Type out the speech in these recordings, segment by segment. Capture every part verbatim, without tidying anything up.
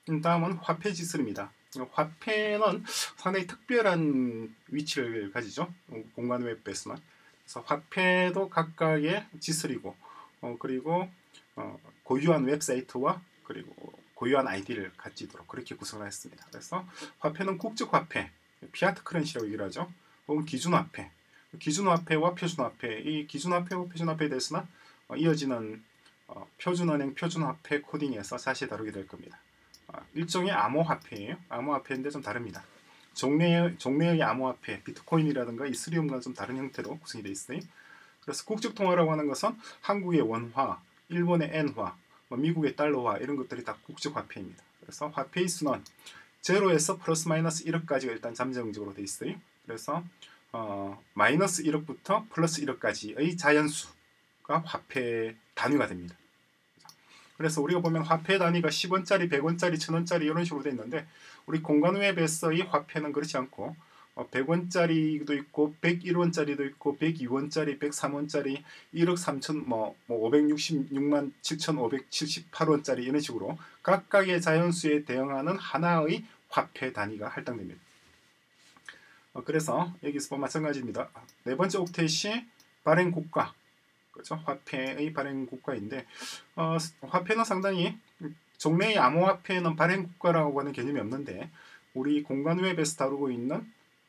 다음은 화폐 지슬입니다. 화폐는 상당히 특별한 위치를 가지죠. 공간 웹에서는. 그래서 화폐도 각각의 지슬이고, 어, 그리고 어, 고유한 웹사이트와 그리고 고유한 아이디를 가지도록 그렇게 구성을 했습니다. 그래서 화폐는 국제화폐, 피아트 커런시라고 얘기를 하죠. 혹은 기준화폐, 기준화폐와 표준화폐, 이 기준화폐와 표준화폐에 대해서는 어, 이어지는 어, 표준은행 표준화폐 코딩에서 자세히 다루게 될 겁니다. 어, 일종의 암호화폐예요. 암호화폐인데 좀 다릅니다. 종래의, 종래의 암호화폐, 비트코인이라든가 이스리움과는 좀 다른 형태로 구성이 되어 있어요. 그래서 국제통화라고 하는 것은 한국의 원화, 일본의 엔화, 뭐 미국의 달러화 이런 것들이 다 국제화폐입니다. 그래서 화폐의 수는 제로에서 플러스 마이너스 일억까지가 일단 잠정적으로 되어 있어요. 그래서 어, 마이너스 일억부터 플러스 일억까지의 자연수가 화폐 단위가 됩니다. 그래서 우리가 보면 화폐 단위가 십 원짜리, 백 원짜리, 천 원짜리 이런 식으로 되어 있는데 우리 공간웹에서의 화폐는 그렇지 않고 어, 백 원짜리도 있고 백일 원짜리도 있고 백이 원짜리, 백삼 원짜리, 일억 삼천, 뭐, 뭐 오백육십육만 칠천오백칠십팔 원짜리 이런 식으로 각각의 자연수에 대응하는 하나의 화폐 단위가 할당됩니다. 어, 그래서 여기서 마찬가지입니다. 네 번째 옥텟이 발행 국가, 그렇죠? 화폐의 발행 국가인데 어, 화폐는 상당히 종래의 암호화폐는 발행 국가라고 하는 개념이 없는데 우리 공간웹에서 다루고 있는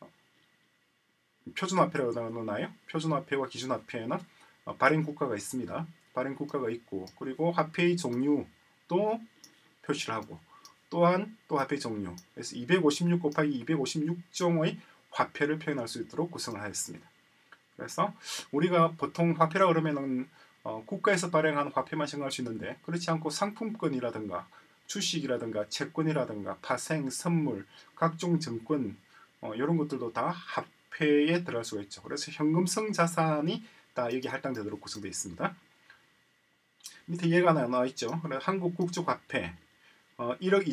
표준화폐라고 나누나요? 표준화폐와 기준화폐는 어, 발행 국가가 있습니다. 발행 국가가 있고 그리고 화폐의 종류도 표시를 하고 또한 또 화폐 종류, 그래서 이백오십육 곱하기 이백오십육 종의 화폐를 표현할 수 있도록 구성을 하였습니다. 그래서 우리가 보통 화폐라 그러면은 어, 국가에서 발행하는 화폐만 생각할 수 있는데 그렇지 않고 상품권이라든가 주식이라든가 채권이라든가 파생, 선물, 각종 증권 어, 이런 것들도 다 화폐에 들어갈 수가 있죠. 그래서 현금성 자산이 다 여기 할당되도록 구성되어 있습니다. 밑에 예가 나와 있죠. 한국 국제화폐 어, 일억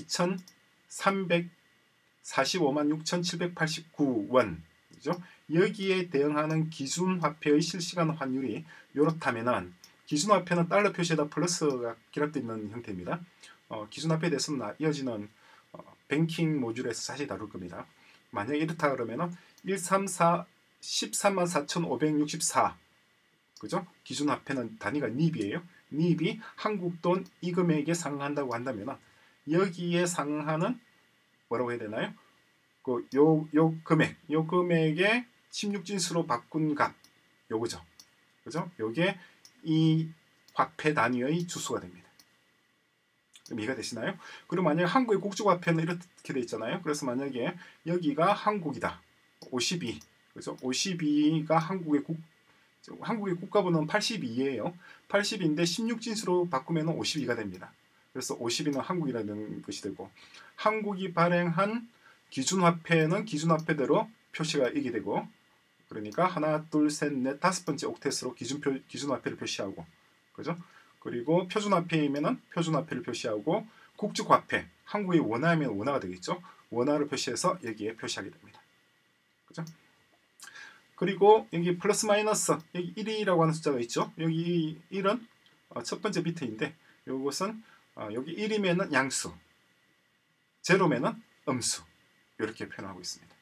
이천삼백사십오만 육천칠백팔십구 원, 그죠? 여기에 대응하는 기준화폐의 실시간 환율이 이렇다면은 기준화폐는 달러 표시에다 플러스가 기록되어 있는 형태입니다. 어, 기준화폐에 대해서는 이어지는 어, 뱅킹 모듈에서 자세히 다룰 겁니다. 만약에 이렇다 그러면은 일삼사 십삼만 사천오백육십사, 그죠? 기준화폐는 단위가 닙이에요. 닙이 한국돈 이 금액에 상응한다고 한다면 여기에 상응하는 뭐라고 해야 되나요? 그 요 요 금액, 요 금액의 십육 진수로 바꾼 값, 요거죠. 그죠? 요게 이 화폐 단위의 주수가 됩니다. 이해가 되시나요? 그리고 만약에 한국의 국제화폐는 이렇게 돼 있잖아요. 그래서 만약에 여기가 한국이다. 오십이. 그죠? 오십이가 한국의 국 한국의 국가번호는 팔십이예요. 팔십인데 십육 진수로 바꾸면 오십이가 됩니다. 그래서 오십이는 한국이라는 것이 되고 한국이 발행한 기준화폐는 기준화폐대로 표시가 이게 되고 그러니까 하나, 둘, 셋, 넷, 다섯 번째 옥텟으로 기준표, 기준화폐를 표시하고 그죠? 그리고 표준화폐이면은 표준화폐를 표시하고 국제화폐, 한국의 원화이면 원화가 되겠죠? 원화를 표시해서 여기에 표시하게 됩니다. 그죠? 그리고 여기 플러스 마이너스 여기 일이라고 하는 숫자가 있죠. 여기 일은 첫 번째 비트인데 이것은 여기 일이면은 양수, 제로면은 음수 이렇게 표현하고 있습니다.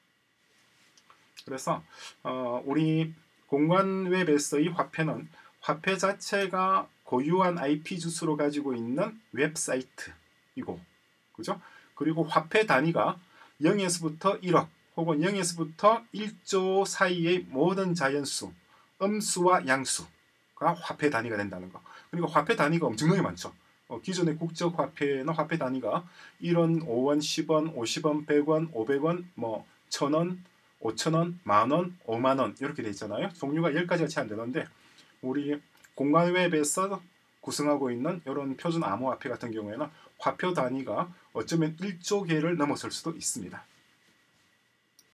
그래서 어, 우리 공간웹에서의 화폐는 화폐 자체가 고유한 아이피 주소로 가지고 있는 웹사이트이고, 그죠? 그리고 화폐 단위가 영에서부터 일억 혹은 영에서부터 일조 사이의 모든 자연수, 음수와 양수가 화폐 단위가 된다는 거. 그리고 화폐 단위가 엄청나게 많죠. 어, 기존의 국적 화폐나 화폐 단위가 일 원, 오 원, 십 원, 오십 원, 백 원, 오백 원, 뭐 천 원, 오천 원, 만 원, 오만 원 이렇게 돼 있잖아요. 종류가 열 가지가 채 안 되는데 우리 공간웹에서 구성하고 있는 이런 표준 암호화폐 같은 경우에는 화폐 단위가 어쩌면 일조 개를 넘어설 수도 있습니다.